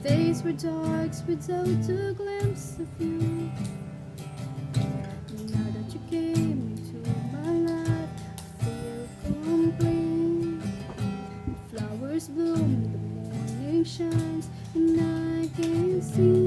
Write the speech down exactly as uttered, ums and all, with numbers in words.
days were dark without a glimpse of you. Now that you came into my life, I feel complete. Flowers bloom, the morning shines, and I can see